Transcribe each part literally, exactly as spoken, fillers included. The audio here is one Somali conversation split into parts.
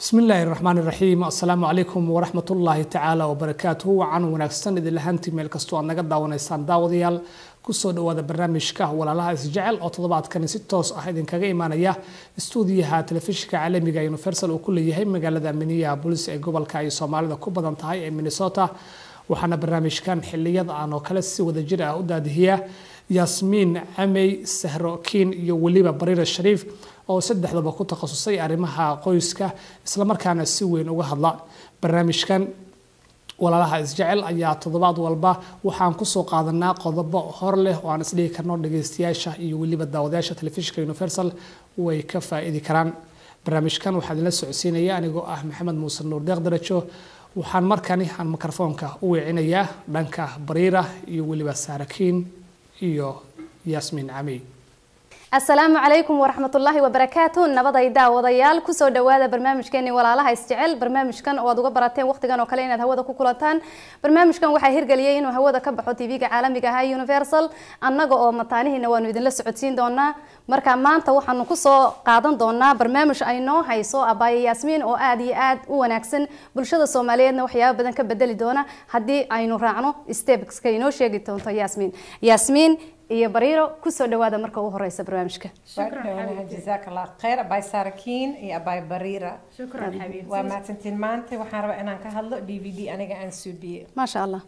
بسم الله الرحمن الرحيم السلام عليكم ورحمة الله تعالى وبركاته وعن ونكستن إذا لهانتي ميل كستو أنك داونيسان داوديال كسو دوادا برنامجكا ولا لها إسجعل أو تضبعت كان ستوس أحد كاga imaanaya stuudiyaha telefishinka caalamiga Universal oo kulli yahay magaalada Minneapolis ee gobolka ay Soomaalida ku badan tahay ee Minnesota waxaana barnaamijkan xilliyada aan oo kala si wada jir ah u daadihiya Yasmin Amey Sahrokin iyo waliba Bariira Shariif oo saddexdaba ku takhasusay arrimaha qoyska isla markaana si weyn uga hadla barnaamijkan walaalaha isjecel ayaa toddobaad walba waxaan ku soo qaadanaa qodobo hor leh oo aan isdhihi karno dhageystayaasha iyo waliba daawadayaasha telefishinka Universal way ka faa'iidi karaan barnaamijkan waxaa la socodsiinaya anigoo ah Maxamed Muuse Nuur Deeq Darajo waxaan markani aan mikrofoonka u weecinayaa dhanka Bariira iyo waliba Sahrokin iyo Yasmin Amey السلام عليكم ورحمة الله وبركاته نبض يدا وضيال كسر دوادا برنامج كان ولا لها استعل برنامج كان وادو براتين وقت كانوا كلينا هودا كوكولتان برنامج كان waxay hirgaliyeen oo hawada ka baxo T V-ga caalamiga ah Universal annaga oo mataanihiina waanu idin la socodsiin doonaa marka maanta waxaanu ku soo qaadan doonaa barnaamij ay noo hayso Abay Yasmin oo aad iyo aad u wanaagsan bulshada Soomaaliyeedna waxyaabo badan ka bedeli doona hadii aynu raacno steps-ka inoo sheegi doonto Yasmin Yasmin iyo Bariiro ku soo dhawaada marka ugu horeysa barnaamijka shukran jazaak Allah khayr Abay Sahrokin iyo Abay Bariira shukran xabiibti waa maasantiin maanta waxaan rabaa inaan ka hadlo D V D aniga aan suubiye ma sha Allah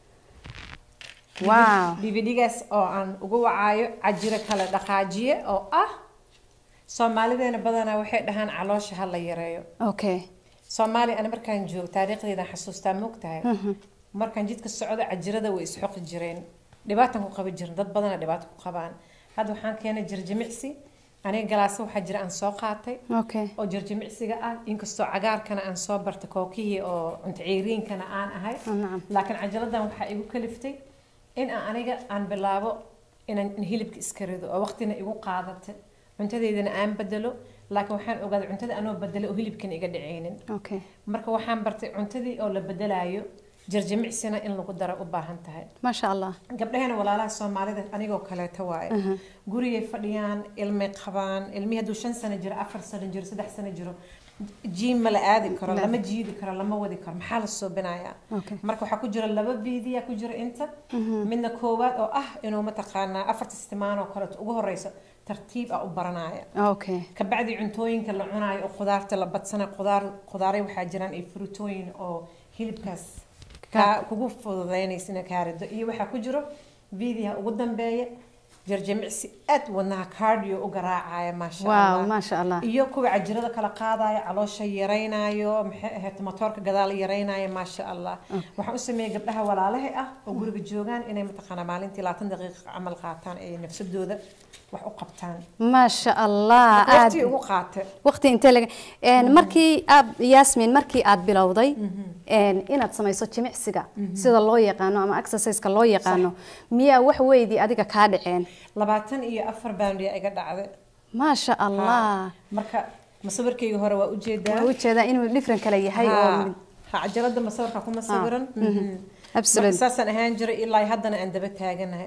wow D V D-gaas oo aan ugu wacaayo cajiro kala dhaqaajiye oo ah Soomaalideena badanaa waxay dhahaan caloosha hal la yareeyo okay Soomaali ana markaan joogo taariikhdeeda xasuustaa moogtahay markaan jidka socdo cajirada way isxoqi jireen dhibaatan ku qabi jirin dad badan dhibaato ku qabaan hadda waxaan keenay jirjimicsi aniga galaas waxa jira aan soo qaatay okay oo jirjimicsiga ah inkastoo cagaarkana aan soo bartay kookihii oo cunto ciiriinkana aan ahay laakiin cajaladan waxa igu kaliftay in aan aniga aan bilaabo inaan hilibka iska rido oo waqtina igu qaadatay cuntadeedana aan bedelo laakiin waxaan ogaaday cuntada anoo bedelo oo hilibkan iga dhiceynin okay marka waxaan bartay cuntadii oo la bedelayo jirjimicsina in lagu daro u baahan tahay ma sha Allah gabdhaheena walaalaha Soomaalida anigoo kale ta waaye gurigay fadhiyaan ilmi qabaan ilmi haduu shan sano jiro afar sano jiro saddex sano jiro jiim ma la aadi karo lama jiidi karo lama wadi karo maxaa la soo binayaa marka waxa ku jira laba video ku jira inta midna koowaad oo ah inuu ma taqaanaa afarta istimaan oo kale ugu horeysa tartiib ah u baranaya okay ka bacdi cuntooyinka la cunayo oo khudaarta la badsana khudaar khudaaray waxa jiraan ay fruitooyin oo hilibkaas ka kugu fududeynaysa kaarido iyo waxa ku jiro video ugu dambeeya jirjimicsi aad wadnaha cardio u garaacaya ma sha Allah wow ma sha Allah iyo kuwa cajirada kala qaadaya caloosha yareynayo maxay ahayd motorka gadaal yareynayo ma sha Allah waxaan u sameeyay gabdhaha walaalaha ah oo guriga joogan inay mataqaana maalintii labaatan daqiiqo amal qaataan ee nafsadooda wax u qabtaan ma sha Allah aad ugu qaatay waqti inta laga een markii aad Yasmin markii aad bilowday een inaad samayso jimicsiga sida loo yaqaano ama exercise-ka loo yaqaano miya wax weydii adiga ka dhaceen labaatan iyo afar pound iga dhacday ma sha Allah marka masawirkayga hore waa u jeedaa waa u jeedaa inuu different kala yahay oo ha cajalada masawirka kuma sawiran absolutely saasan ahaan jiray ilaa haddana aan daba taaganahay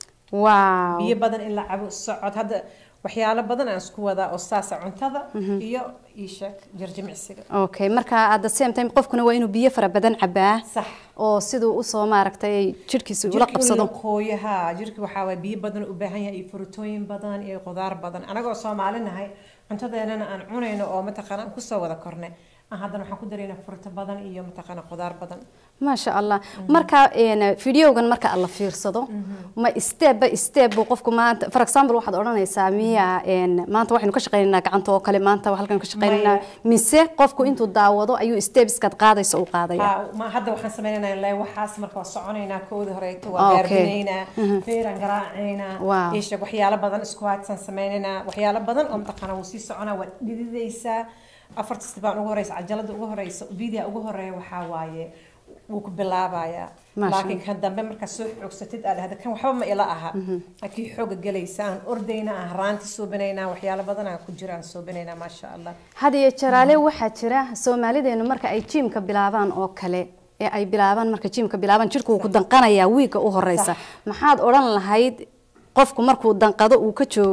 wow biyo badan in la cabo socod hadda waxyaalo badan aan isku wadaa oo saasa cuntada iyo iisheek jirjimicsiga okay marka at the same time qofkuna waa inuu biyo fara badan cabaa sax oo sidoo u soo maaragtay jirkiisa ula qabsado qooyaha jirka waxa waa biyo badan u baahan yahay fruitooyin badan iyo khudaar badan anagoo Soomaalinahay cuntadeena aan cunayno oo mataqaana ku soo wada kornay haddana waxaan ku dareynaa furta badan iyo mataqaana khudaar badan ma sha Allah marka een videogan marka alla fiirsado ma step by step buu qofku maanta for example waxaad oranaysaa miya een maanta waxaynu ka shaqeynaa gacanta oo kale maanta wax halkan ka shaqeynaa mise qofku intuu daawado ayuu steps ka qaadayso u qaadaya ma hadda waxaan sameeynaa ilaa waxaas marka waa soconaynaa koodi horeeyto waa gaarinaynaa feeran garaacaynaa isha waxyaalo badan squats aan sameeynaa waxyaalo badan oo mataqaana wuu sii soconaa waa dhididaysaa afarta istibaan ugu horeysa cajalada ugu horeysa video ugu horeeya waxa waaye wuu ku bilaabaya laakiin kan dambe marka soo xogsatid aad hada kan waxba ma ila aha akii xoog galeysaan ordayna ah raanti soo banayna waxyaalo badan aan ku jiraan soo banayna ma sha Allah hadiye jaraale waxa jira Soomaalideenu marka ay gym-ka bilaabaan oo kale ee ay bilaabaan marka gym-ka bilaabaan jirku ku danqanaya wiiga u horeysa maxaad oran lahayd qofku markuu danqado uu ka joogo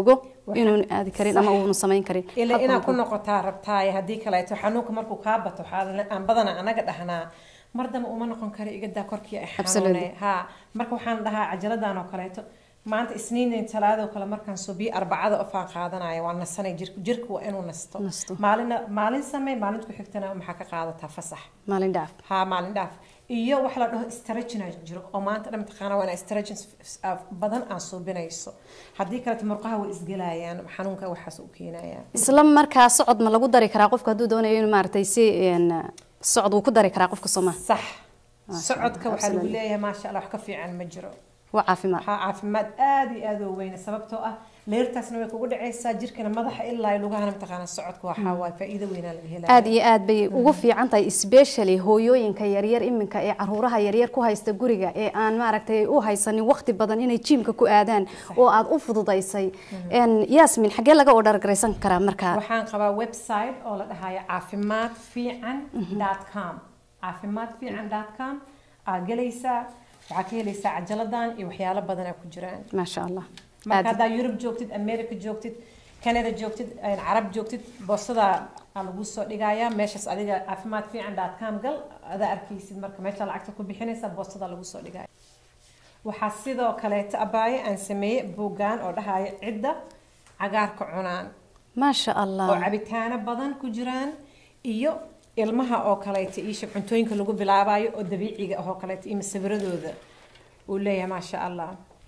inuu aadi karin ama uu samayn karin ila ina ku noqotaa rabtaay hadii kale ay xanuunka markuu ka bato waxa aan badana anaga dhahnaa mardama uma noqon karo iga daa korkii ay xanuunay ha marka waxaan dhahaa cajaladan oo kaleeto maanta isniin talaado kale markaan soo bi arbacada oo faan qaadanayo waan nasanay jirku jirku waa inuu nasto maalin maalin samee maalin ku xigtana waxa ka qaadataa fasax maalin dhaaf ha maalin dhaaf iyo wax la dhaho stretching jiro oo maanta dhan taqaana waa stretching badan aan soo binayso hadii kale murqaha way isgalayaan xanuunka waxaas u keenayaan isla markaa socod ma lagu dari karaa qofka haduu doonayo inuu maartay si socod uu ku dari karaa qofka Soomaa sax socodka waxa lagu leeyahay ma sha Allah wax ka fiican ma jiro waa caafimaad ha caafimaad aad iyo aad u weyn sababtoo ah leertaasna way kugu dhacaysaa jirkana madaxa ilaa lugahana taqaana socodku waxa waa faa'iido weyn laga helaa aad iyo aad bay ugu fiican tahay especially hooyooyinka yar yar iminka ee caruuraha yar yar ku haysta guriga ee aan maaragtay u haysanin waqti badan inay gymka ku aadaan oo aad u fududaysay een Yasmin xagee laga order gareysan karaa marka waxaan qabaa website oo la dhahayo caafimaad fiican dot com caafimaad fiican dot com aad galaysaa waxa ka helaysaa cajaladan iyo waxyaalo badan ay ku jiraan ma sha Allah marka hada Europe joogtid America joogtid Canada joogtid ay Arab joogtid boostada lagu soo dhigayaa meeshas adiga caafimaad fiican dot com gal ada arkaysid marka meesha lacagta ku bixinaysa boostada lagu soo dhigayaa waxa sidoo kale taabay aan sameeyay buugaan oo dhahayo cidda cagaarka cunaan ma sha Allah oo cabitaana badan ku jiraan iyo ilmaha oo kale tiisha cuntooyinka lagu bilaabayo oo dabiiciga ah oo kale tiima sawiradooda oo leeyahay ma sha Allah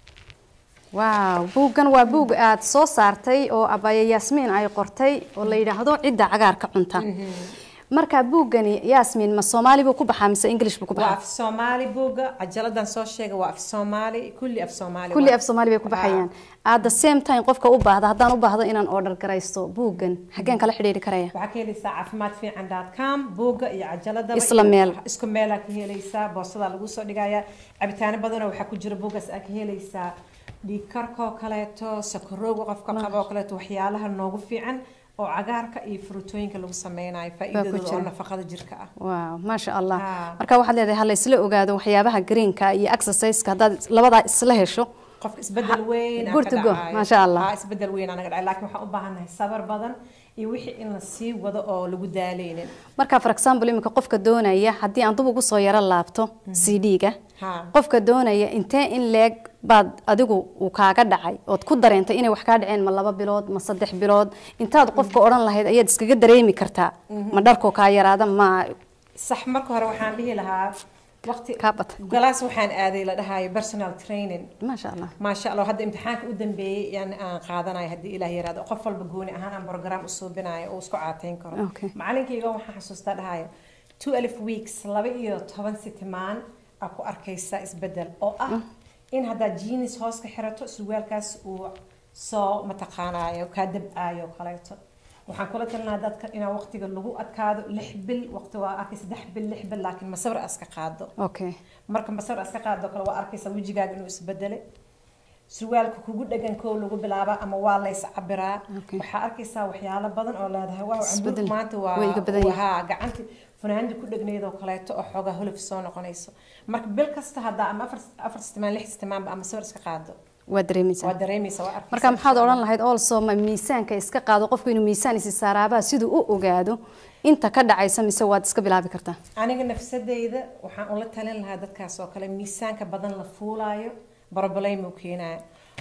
waaw buugan waa buug aad soo saartay oo abaya Yasmin ay qortay oo la yiraahdo cidda cagaarka cunta marka buugani Yasmin ma Soomaali buu ku baxaa mise English buu ku baxaa waa Soomaali buuga ajaladan soo sheegay waa Soomaali kulli af Soomaali kulli af Soomaali bay ku baxayaan at the same time qofka u baahda hadaan u baahdo inaan order gareysto buugan xageen kala xiriiri karaya waxa ka helaysaa caafimaad fiican dot com buuga iyo cajalada isla meel isku meel ka helaysaa boostada lagu soo dhigaya cabitaano badan oo waxa ku jira buugas ka helaysaa dhiigkarka kaleeto sakarowga qofka qabo kaleeto waxyaalaha noogu fiican oo cagaarka iyo fruutooyinka lagu sameeyay faa'iidada oo nafaqada jirka ah waaw ma sha Allah marka waxaad leedahay hal isla ogaado waxyaabaha greenka iyo exercise-ka hadaad labada isla hesho qof isbedel weyn gurtigo ma sha Allah ha isbedel weyn anaga dhacay laakiin waxa u baahanahay sabar badan iyo wixii in la sii wado oo lagu daaleynin marka for example imika qofka doonaya hadii aan dub ugu soo yara laabto C D-ga qofka doonaya intee in leeg baad adigu uu kaaga dhacay oo ku dareentay inay wax ka dhaceen ma laba bilood ma saddex bilood intaad qofka oran lahayd ayaad iskaga dareemi kartaa ma dharko ka yaraada ma sax marka hore waxaan dhihi lahaa waqti galaas waxaan aaday la dhahayo personal training ma sha Allah ma sha Allah hadda imtixaanka u dambeeyay yani aan qaadanayo hadii Ilaahay yiraahdo qof walba gooni ahaan aan program u soo binayo oo isku caateyn karo macalinkayga waxaan xasuustaa dhahayo twelve weeks laba iyo toban sitimaan aku arkaysa isbedel oo ah in hada jeans hoos ka xirato surwaalkaas uu soo mataqaanayo ka dabaayo kaleeto waxaan kula talinayaa dadka in waqtiga lagu adkaado lix bil waqti waa arkay saddex bil lix bil laakiin masawir aska qaado okay marka masawir aska qaado kale waa arkaysa wajigaaga inuu isbedelo surwaalka kugu dhagan koo lagu bilaaba ama waa la is cabiraa waxa arkaysa waxyaalo badan oo leedahay waa cundur maanta waa waxa gacanta funaanada ku dhagneedo kaleeto oo xoga huluf soo noqonayso marka bil kasta hada ama afar afar istimaan lix istimaan ama sawir iska qaado waa dareemaysaa waa dareemaysaa waa arkaysaa marka maxaad oran lahayd also ma miisaanka iska qaado qofku inuu miisaan is saaraaba sidoo uu ogaado inta ka dhacaysa mise waad iska bilaabi kartaa aniga nafsadeyda waxaan u la talin lahaa dadkaas oo kale miisaanka badan la fuulaayo problem uu keenaa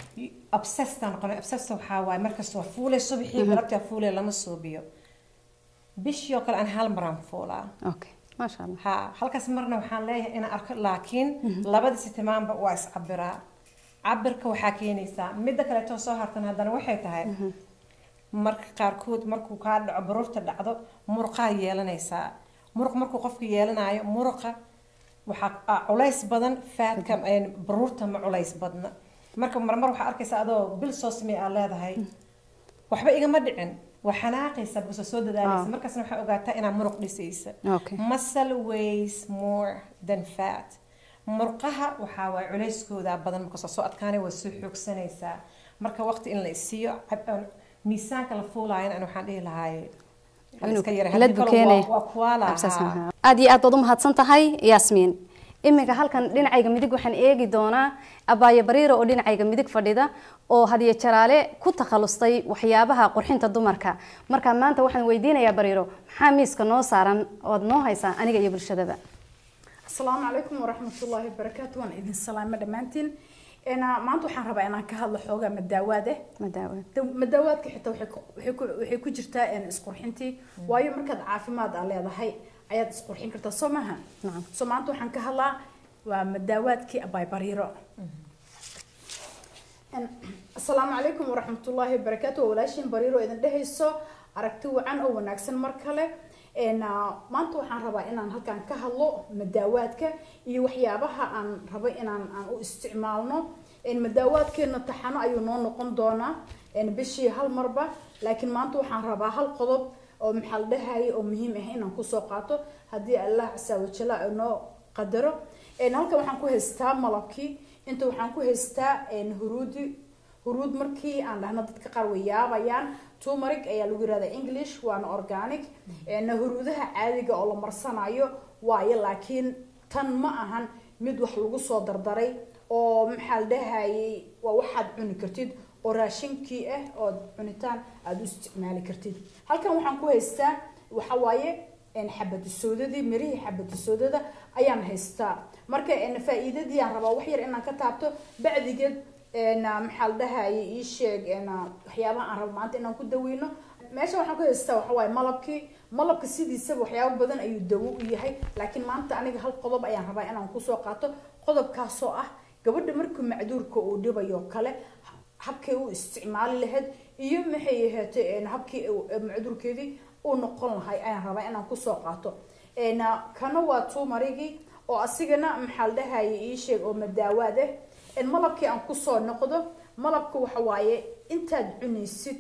obsessed aan qolo obsessed waxa waay marka soo fuulay subaxii galabtii fuulay lama soobiyo bishii oo kale aan hal maran fuulaa okay ma sha Allah ha halkaas marna waxaan leeyahay in arko laakiin labada sitimaanba waa is cabiraa cabirka waxa keenaysa midda kale oo soo hartan hadana waxay tahay marka qaarkood markuu ka dhaco baruurta dhacdo murqa yeelanaysa murq markuu qofku yeelanayo murqa waxa culays badan faadka aan baruurta ma culays badna marka marmar waxa arkaysa adoo bil soo samee aan leedahay waxba igama dhicin waxanaaqaysa bus soo dadaalaysa markaasna waxa ogaataa inaa muruq dhisaysa muscle weighs more than fat murqaha waxa way culayskooda badan marka soo adkaanay waa soo xoogsanaysaa marka waqti in la isiyo miisaanka la fuulaayna aan waxaan dhihi lahaay aad iyo aad baad u mahadsan tahay Yasmin iminka halkan dhinacayga midig waxaan eegi doonaa abaayo bariiro oo dhinacayga midig fadhida oo hadiye jaraale ku takhalustay waxyaabaha qurxinta dumarka marka maanta waxaan weydiinayaa bariiro maxaa miiska noo saaran ood noo haysaa aniga iyo bulshadaba السلام عليكم ورحمة الله وبركاته وأنا إذن السلام مدامانتين أنا ما أنتو حن ربع أنا كهذا حوجة مداوده مداواد مداواد كحتى وحكو وحكو وحكو جرتا إن إسقور حنتي ويوم مركز عافي ما ده على هذا هاي عياد إسقور حين كرتا سماها نعم سو ما أنتو حن كهلا ومداواد كي أباي بريرة السلام عليكم ورحمة الله وبركاته ولاشين بريرة إذن ده السو عرفتوا عن أو ناقصن مركلة إن ما أنتو حن ربع إن أنا هالكان كهلا مداواد ك يوحيابها عن ربع إن أنا استعمالنا إن مداواد كنا تحنا أيونون نقوم دونا إن بشي هالمربع لكن ما أنتو حن ربع هالقضب أو محل ده هاي أو مهم هنا كسوقاته هدي الله عز وجل إنه قدره إن هالك وحن كوهستا ملكي أنتو وحن كوهستا إن هرودي هرود مركي عند هنا تتكقر وياه بيان تو مرك أي لغة هذا إنجليش وأنا أورجانيك إن هرودها عادي قالوا مرسنا أيو واي لكن تن معهن مدوح لغو صدر دري أو محل ده هاي وواحد عني كرتيد وراشين كي إيه أو عنيتان أدوس مالي كرتيد هل كان وحن كويستا وحوايه إن حبة السودة دي مريه حبة السودة ده أيام هستا مركا إن فائدة دي عن ربا وحير إن كتابته بعد جد إن محل ده هاي يشيء إن حيابا عن ربا معناته إنه كده وينه ماشي وحن كويستا وحواي ملبكي ملبك سيدي سب وحياب بدن أيو دو يهي لكن معناته أنا هالقضب أيام ربا أنا كوسو قاته قضب كاسو أه قبل مركم معدور كو دبا يوكله habkay u isticmaali lahayd iyo maxay yahay in habkii macdurkeedii uu noqon lahay ayaan rabaa inaan ku soo qaato een kana waa tuumarigi oo asigana maxal dhahay ii sheeg oo madaawaad ah in malabkii aan ku soo noqdo malabku waxa waaye intaad cunaysid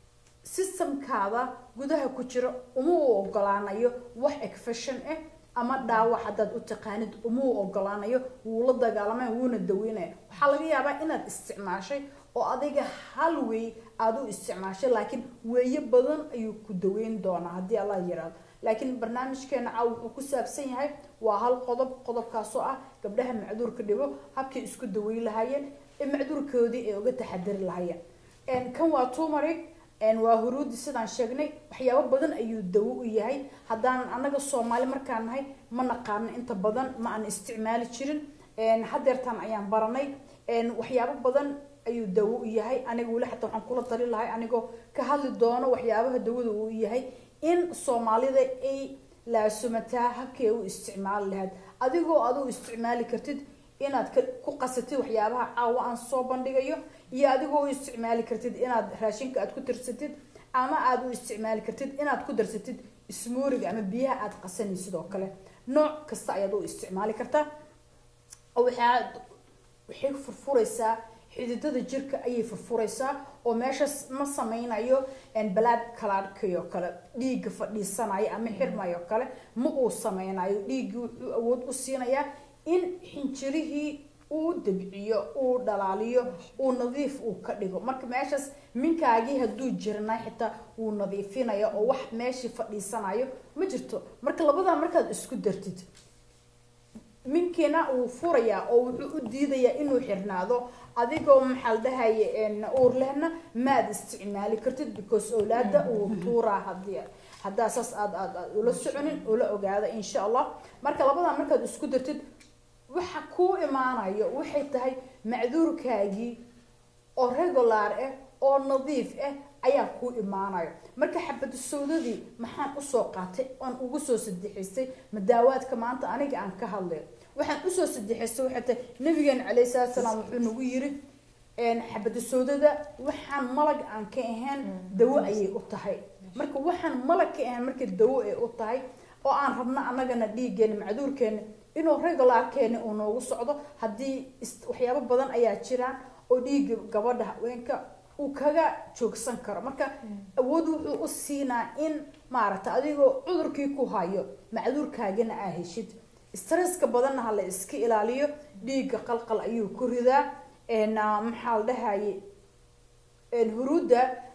systemkaada gudaha ku jiro uma ogolaanayo wax infection ah ama dhaawac hadaad u taqaanid uma ogolaanayo wuu la dagaalamay wuuna daweynaya waxa laga yaabaa inaad isticmaashay oo adiga hal way aad u isticmaashay laakiin weeye badan ayuu ku daweyn doonaa hadii Allah yiraahdo laakiin barnaamijkeena caaw wuxuu ku saabsan yahay waa hal qodob qodobkaas oo ah gabdhaha macduurka dhibo habkii isku daweyn lahaayeen ee macduurkoodii ay uga taxadari lahaayeen een kan waa turmeric een waa huruudi sidaan sheegnay waxyaabo badan ayuu dawo u yahay hadaan anaga Soomaali markaan nahay ma naqaan inta badan ma aan isticmaali jirin een hadeertan ayaan baranay een waxyaabo badan ayuu dawo u yahay aniga wali xataa waxaan kula tali lahay anigoo ka hadli doono waxyaabaha dawada uu yahay in Soomaalida ay la sumataa habkii uu isticmaal lahayd adigoo aad u isticmaali kartid inaad ku qasatid waxyaabaha caawa aan soo bandhigayo iyo adigoo u isticmaali kartid inaad raashinka aad ku tirsatid ama aad u isticmaali kartid inaad ku darsatid ismooriga ama biyaha aad qasanaysid oo kale nooc kasta ayaad u isticmaali kartaa oo waxaad waxay furfuraysaa xididada jirka ayay furfuraysaa oo meeshaas ma samaynayo in blood clot-kayo kale dhiig fadhiisanayo ama xirmayo kale ma uu samaynayo dhiig wuxuu awood u siinayaa in xinjirihii uu dabciyo uu dhalaaliyo uu nadiif uu ka dhigo marka meeshaas minkaagii haduu jirnaa xitaa uu nadiifinayo oo wax meeshii fadhiisanayo ma jirto marka labada markaad isku dartid minkina uu furaya oo wuxuu u diidaya inuu xirnaado adigoo maxal dhahay in uur lehna maad isticmaali kartid because awlaada uu tuura hadii hadaa saas aad aad ula soconin ula ogaada insha Allah marka labada markaad isku dartid waxa ku imaanayo waxay tahay macduurkaagi oo regular ah oo nadiif ah ayaa ku imaanayo marka xabad soodadii maxaan u soo qaatay aan ugu soo sadexisay madaawaadka maanta aniga aan ka hadlay waxaan u soo sadexisay waxa tahay nabigeena kaleey salaam wuxuu nagu yiri een xabad soodada waxaan malag aan ka ahayn dawo ayay u tahay marka waxaan malag ka ahayn marka dawo ay u tahay oo aan rabna anagana dhiigeen macduurkeena inuu regular keena uu noogu socdo hadii waxyaabo badan ayaa jiraan oo dhiig gabadha haweenka uu kaga joogsan karo marka awood wuxuu u siinaa in maarata adigoo cudurkii ku hayo macduurkaagana aa heshid stresska badan la iska ilaaliyo dhiig qalqal ayuu ku ridaa een maxal dhahay een huruuda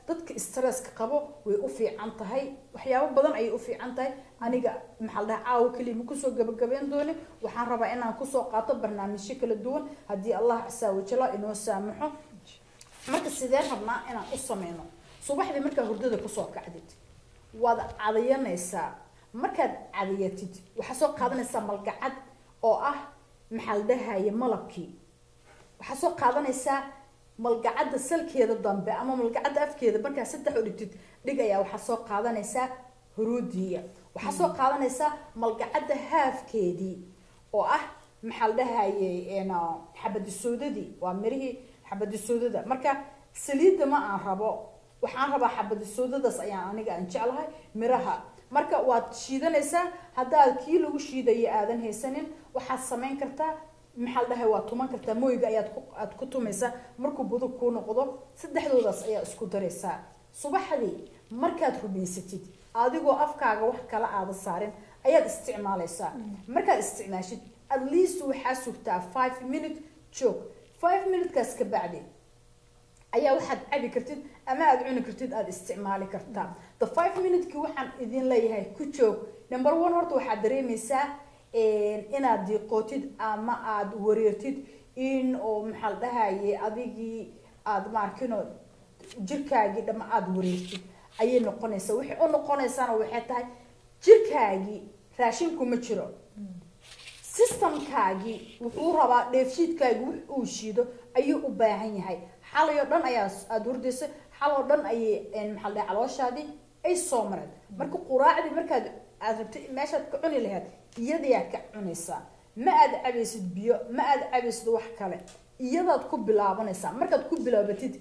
dadka stresska qabo way u fiican tahay waxyaabo badan ay u fiican tahay aniga maxal dhaha caaw kaliya ma kusoo gabagabeyn doone waxaan rabaa inaan kusoo qaato barnaamijyo kala duwan haddii allah casaa wajalla inoo saamaxo marka sideen rabnaa inaan u sameyno subaxdii markaa hurdada kusoo kacdid waad cadayanaysaa markaad cadayatid waxaa soo qaadanaysaa malgacad oo ah maxal dhahaye malabkii waxaa soo qaadanaysaa malgacadda salkeeda dambe ama malgacadda afkeeda markaa saddex u dhigtid dhig ayaa waxaa soo qaadanaysaa huruudiya waxaa soo qaadanaysaa malgacadda haafkeedii oo ah maxal dhahaye xabadisoodadii waa mirihii xabadisoodada marka saliidda ma aan rabo waxaan rabaa xabadisoodadaas ayaan aniga aan jeclahay miraha marka waad shiidanaysaa haddaad kii lagu shiidayo aadan haysanin waxaad samayn kartaa maxal dhahay waa tuman kartaa mooyiga ayaad ku aad ku tumaysaa markuu budug kuu noqdo saddexdoodaas ayaa isku daraysaa subaxdii markaad rumaysatid adigoo afkaaga wax kala aada saarin ayaad isticmaalaysaa markaad isticmaashid at least waxaa sugtaa five minute joog five minutekaas ka bacdi ayaa waxaad cabi kartid ama aad cuni kartid aad isticmaali kartaa the five minute-kii waxaan idin leeyahay ku joog number one horta waxaad dareemaysaa inaad diiqootid ama aad wareertid in oo maxal dhahaye adigii aad maarkino jirkaagii dhama aad wareertid ayay noqonaysaa wixii u noqonaysaana waxay tahay jirkaagii raashinku ma jiro systemkaagii wuxuu rabaa dheefshiidkaagii wix uu shiido ayuu u baahan yahay xalay oo dhan ayaa aada hurdayso xal oo dhan ayay maxal dhahay calooshaadii ay soo mareen marka quraacdii markaad aad rabtay meeshaad ka cuni lahayd iyadayaa ka cunaysaa ma aad cabaysid biyo ma aad cabaysid wax kale iyadaad ku bilaabanaysaa markaad ku bilaabatid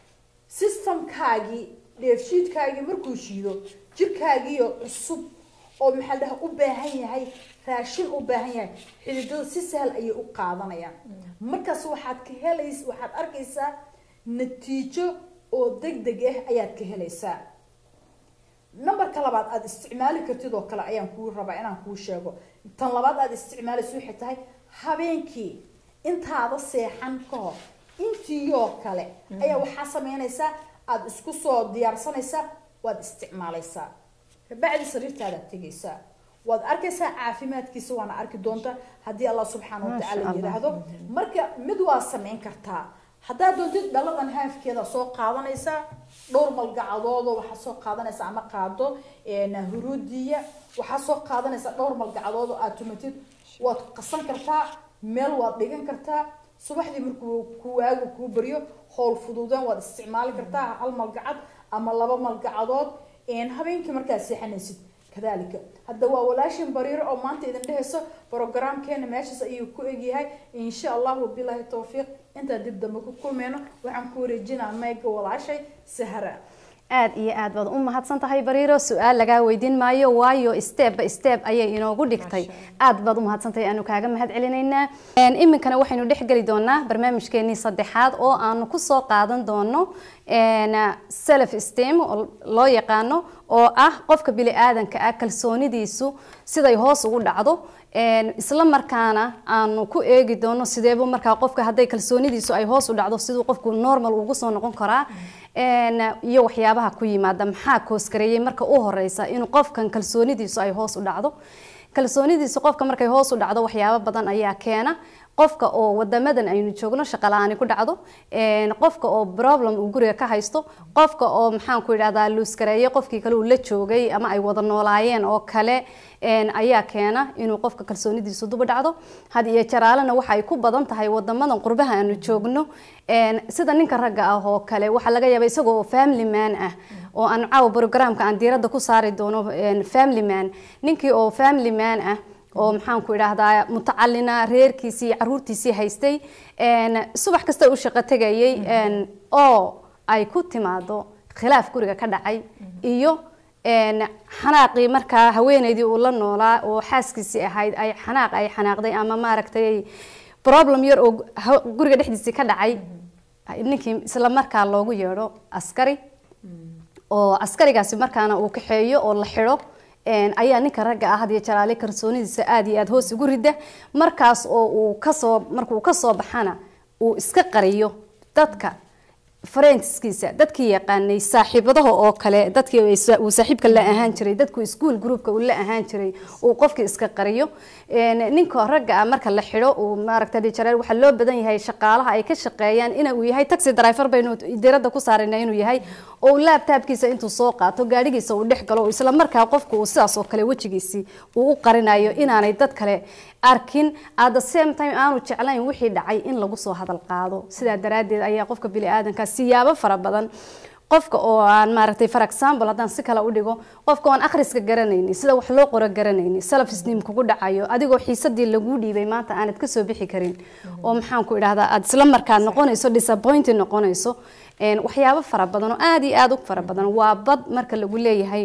systemkaagii dheefshiidkaagii markuu shiido jirkaagiiyo cusub oo maxal dhaha u baahan yahay raashin u baahan yahay xididada si sahal ayay u qaadanayaan markaas waxaad ka helaysaa waxaad arkaysaa natiijo oo degdeg ah ayaad ka helaysaa numberka labaad aad isticmaali kartid oo kale ayaan kuu rabaa inaan kuu sheego tan labaad aad isticmaalayso waxay tahay habeenkii intaada seexan ka hor intiiyoo kale ayaa waxaa sameynaysaa aada isku soo diyaarsanaysaa waad isticmaalaysaa kabacdi sariirtaadaad tegaysaa waad arkaysaa caafimaadkiisa waana arki doonta haddii allah subxaana watacaala yidhaahdo marka mid waa sameyn kartaa haddaad doontid dhaladan haafkeeda soo qaadanaysaa dhowr malgacadoodoo waxaa soo qaadanaysaa ama qaado huruudiya waxaa soo qaadanaysaa dhowr malgacadoodoo aad tumatid waad qasan kartaa meel waad dhigan kartaa subaxdii markuu ku waagu kuu baryo howl fududeen waad isticmaali kartaa hal malgacad ama laba malgacadood habeenkii markaad seexanaysid kadalika hadda waa walaashin bariiro oo maanta idin dhehayso programkeena meeshaas ayuu ku egyahay insha allah wabillahi tawfiiq inta dib dambe ku kulmeyno waxaan ku wareejinaa mayga walaashay Sahara aad iyo aad baad u mahadsan tahay bariiro su'aal laga weydiin maayo waayo step by step ayay inoogu dhigtay aad baad u mahadsan tahay aanu kaaga mahad celinaynaa een iminkana waxaynu dhex gali doonaa barnaamijkeennii saddexaad oo aanu ku soo qaadan doono een self esteem loo yaqaano oo ah qofka bili aadanka ah kalsoonidiisu siday hoos ugu dhacdo een isla markaana aanu ku eegi doono sideebo markaa qofka haday kalsoonidiisu ay hoos u dhacdo sidoo qofku normal ugu soo noqon karaa een iyo waxyaabaha ku yimaada maxaa koos gareeyay marka uu horeysa in qofkan kalsoonidiisu ay hoos u dhacdo kalsoonidiisu qofka markay hoos u dhacdo waxyaabo badan ayaa keena qofka oo wadamadan aynu joogno shaqo la'aan ku dhacdo een qofka oo problem uu guriga ka haysto qofka oo maxaan ku yiraahdaa luus gareeyay qofkii kale uu la joogay ama ay wada noolaayeen oo kale een ayaa keena inuu qofka kalsoonidiisu dib u dhacdo had iyo jaraalana waxa ay ku badan tahay wadamadan qurbaha aanu joogno een sida ninka ragga ah oo kale waxa laga yaabay isagoo family man ah oo aan caaw programka aan diiradda ku saari doono een family man ninkii oo family man ah oo maxaan ku yiraahdaa mutacallina reerkiisii caruurtiisii haystay een subax kasta uu shaqo tagayay een oo ay ku timaado khilaaf guriga ka dhacay iyo een xanaaqi marka haweeneydii uu la noolaa oo xaaskiisii ahayd ay xanaaq ay xanaaqday ama maaragtay problem yar oo guriga dhexdiisii ka dhacay ninkii isla markaa loogu yeedho askari oo askarigaasi markaana uu kaxeeyo oo la xiro een ayaa ninka ragga ah hadiya jalaale kalsoonidiisa aad iyo aad hoos ugu rida markaas oo uu ka soo markuu ka soo baxana uu iska qariyo dadka friendskiisa dadkii yaqaanay saaxiibadaha oo kale dadkii uu saaxiibka la ahaan jiray dadku school groupka uu la ahaan jiray uu qofkii iska qariyo een ninka ragga marka la xidho uu maaragtay jareer waxa loo badan yahay shaqaalaha ay ka shaqeeyaan in uu yahay taxi driver baynu diirada ku saarayna inuu yahay oo laptopkiisa intuu soo qaato gaarigiisa uu dhex galo isla markaa qofku uu sidaas oo kale wajigiisii uu u qarinayo inaanay dad kale arkin at the same time aanu jeclayn wixii dhacay in lagu soo hadal qaado sida daraadeed ayaa qofka bili aadanka siyaabo fara badan qofka oo aan maaragtay for example haddaan si kale u dhigo qofka aan akhriska garanaynin sida wax loo qoro garanaynin self esteem kugu dhacayo adigoo xiisadii lagu dhiibay maanta aanad ka soo bixi karin oo maxaan ku idhaahdaa aad isla markaa noqonayso disappointed noqonayso een waxyaabo fara badan oo aad iyo aad u fara badan waa bad marka lagu leeyahay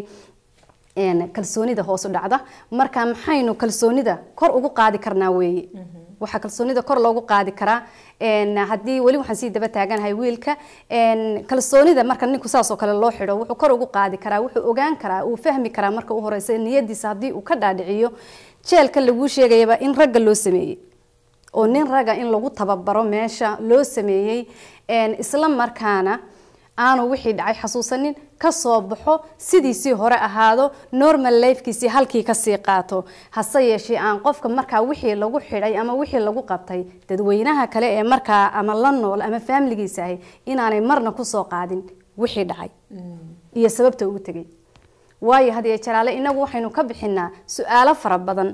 een kalsoonida hoos u dhacda marka maxaynu kalsoonida kor ugu qaadi karnaa weeye waxa kalsoonida kor loogu qaadi karaa een hadii wali waxaan si daba taaganahay wiilka een kalsoonida marka ninku saas oo kale loo xidho wuxuu kor ugu qaadi karaa wuxuu ogaan karaa uu fahmi karaa marka uu horeysa niyadiisa hadii uu ka dhaadhiciyo jeelka lagu sheegayba in ragga loo sameeyay oo nin ragga in lagu tababaro meesha loo sameeyay een isla markaana aanu wixii dhacay xasuusanin ka soo baxo sidiisii hore ahaado normal lifekiisii halkii ka sii qaato hase yeeshee aan qofka markaa wixii lagu xidhay ama wixii lagu qabtay dadweynaha kale ee markaa ama la nool ama familigiisa ahay inaanay marna ku soo qaadin wixii dhacay iyo sababta uu tagay waayo hadii jaraale inagu waxaynu ka bixinaa su'aalo fara badan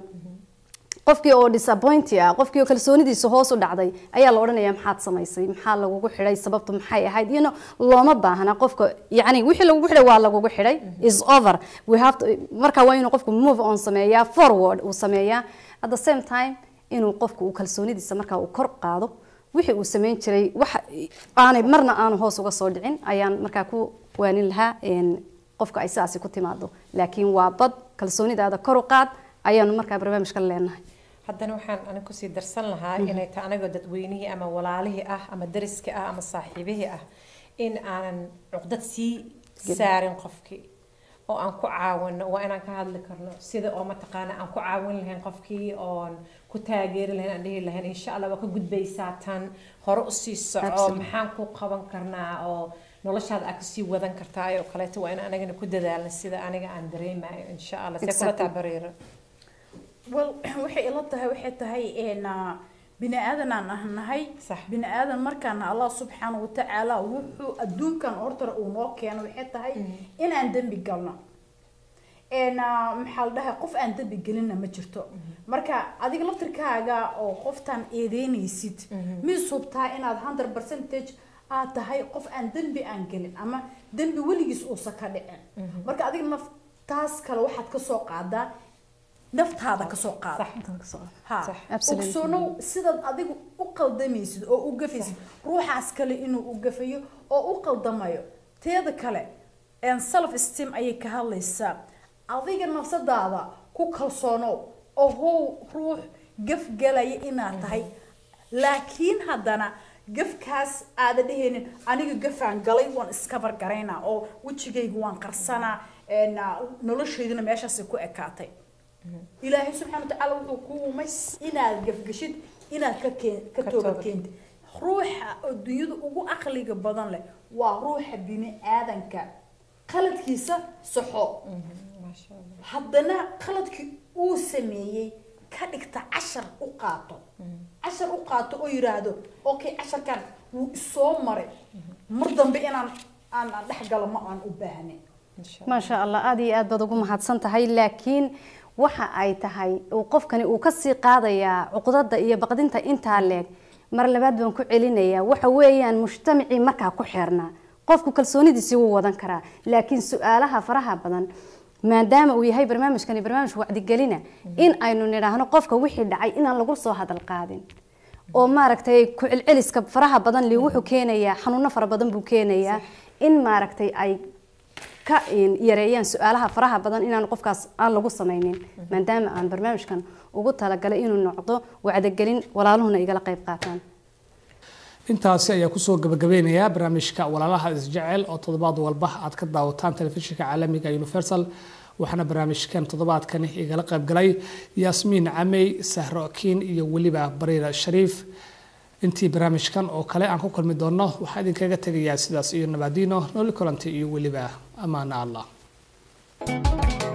qofkii oo disappointed ah qofkii oo kalsoonidiisa hoos u dhacday ayaa la oranayaa maxaad samaysay maxaa lagu xidhay sababtu maxay ahayd iyana looma baahna qofka yaani wixii lagu xidhay waa lagu xidhay is over we have to marka waa inuu qofku move on sameeyaa forward uu sameeyaa at the same time inuu qofku uu kalsoonidiisa marka uu kor qaado wixii uu sameyn jiray wax aanay marna aan hoos uga soo dhicin ayaan marka ku waanin lahaa in qofka ay saasi ku timaado laakiin waa bad kalsoonidaada kor u qaad ayaanu marka barnaamijka leenahay haddana waxaan aniga kusii darsan lahaa inay tahay anagoo dadweynihii ama walaalihii ah ama dariska ah ama saaxiibihii ah in aanan cuqdad sii saarin qofkii oo aan ku caawino waa inaan ka hadli karno sida oo mataqaana aan ku caawin lahayn qofkii oon ku taageeri lahayn aan dhihi lahayn insha allah waa ka gudbaysaa tan hore usii soco maxaan ku qaban karnaa oo noloshaada aad kasii wadan kartaa oo kaleeto waa in anagana ku dadaalno sida aniga aan dareemayo insha allah si kula taabariiro well waxay ila tahay waxay tahay een bini aadan aan ahnahay bini aadan markaana Allah subhanahu wa ta'ala wuxuu adduunkan horta uu noo keeno waxay tahay in aan dambi galno een maxal dhahay qof aan dambi galina ma jirto marka adiga laftirkaaga oo qoftan eedeynaysid mi subtaa inaad one hundred percent aad tahay qof aan dambi aan galin ama dambi waligiis uu saka dhicin marka adiga naftaas kale waxaad ka soo qaadaa naftaada ka soo qaad ha ogsoono sidaad adigu u qaldamaysid oo u gafaysid ruuxaas kale inuu u gafayo oo u qaldamayo teeda kale en self esteem ayay ka hadlaysaa adiga nafsadaada ku kalsoono oo ruux gaf galaya inaad tahay laakiin haddana gafkaas aad dheheenin aniga gafaan galay waan iska bargareynaa oo wajigaygu waan qarsanaa een nolosheedina meeshaas ku ekaatay ilaahay subhanahu wa ta'ala wuxuu ku umays inaad gafgashid inaad ka keen ka toobkeent ruuxa adduunyada ugu aqliga badan leh waa ruuxa bini aadanka qaladkiisa saxo haddana qaladkii uu sameeyay ka dhigta cashar u qaato cashar u qaato oo yiraahdo okay casharkan wuu soo maray mar dambe inaan aan dhex galo ma aan u baahnayn ma sha Allah aad iyo aad baad ugu mahadsan tahay laakiin waxa ay tahay oo qofkani uu ka sii qaadaya cuqdada iyo baqdinta inta leeg mar labaad baan ku celinayaa waxa weeyaan mujtamaci marka ku xirna qofku kalsoonidiisa uu wadan karaa laakiin su'aalaha faraha badan maadaama uu yahay barnaamijkani barnaamij wacdi gelina in aynu niraahno qofka wixii dhacay inaan lagu soo hadal qaadin oo maaragtay ku celceliska faraha badan li wuxuu keenayaa xanuuno fara badan buu keenayaa in maaragtay ay ka yareeyaan su'aalaha faraha badan inaan qofkaas aan lagu sameeynin maadaama aan barnaamijkan ugu talagalay inuu noqdo wacdi gelin walaaluhuna igala qayb qaataan intaasi ayaa kusoo gabagabeynaya barnaamijka walaalaha isjecel oo toddobaad walba aad ka daawataan telefishinka caalamiga Universal waxaana barnaamijkan toddobaadkan igala qayb galay Yasmiin Camey Sahro Kiin iyo waliba Bariira Shariif intii barnaamijkan oo kale aan ku kulmi doono waxaa idinkaga tegayaa sidaas iyo nabadiino nooli kulanti iyo weliba amaana allah